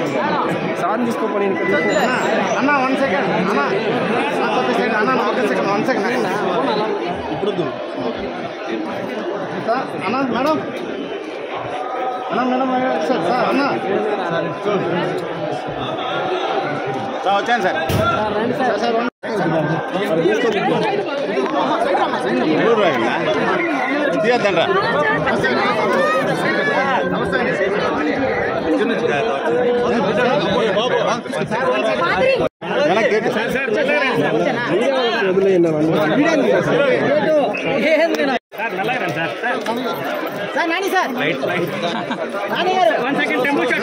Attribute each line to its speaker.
Speaker 1: sir తీసుకోపోయి
Speaker 2: అన్న 1 second అన్న ఒక సెకండ్ అన్న ఒక సెకండ్ 1 సెకండ్ ఇప్పుడు అన్న మేడం సార్ అన్న వచ్చాను సార్ తీయద్దండ్రా
Speaker 3: Nani sir Nani garu 1 second tempo shot